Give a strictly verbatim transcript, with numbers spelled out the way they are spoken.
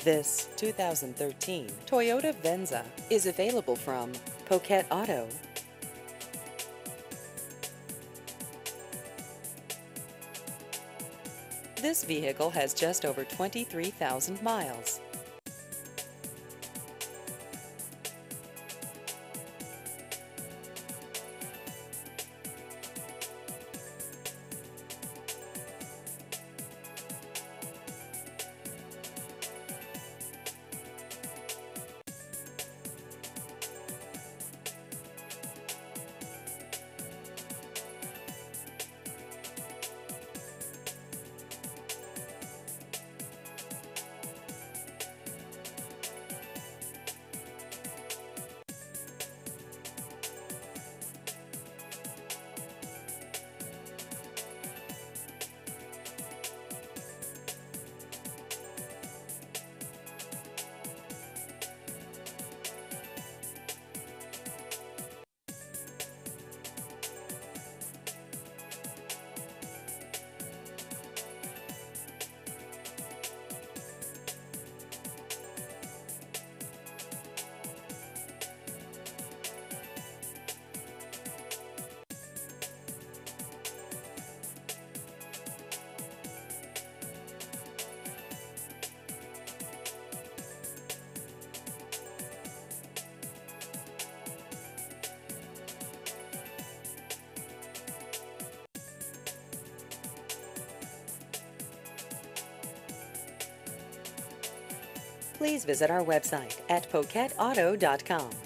This two thousand thirteen Toyota Venza is available from Poquet Auto. This vehicle has just over twenty-three thousand miles. Please visit our website at poquet auto dot com.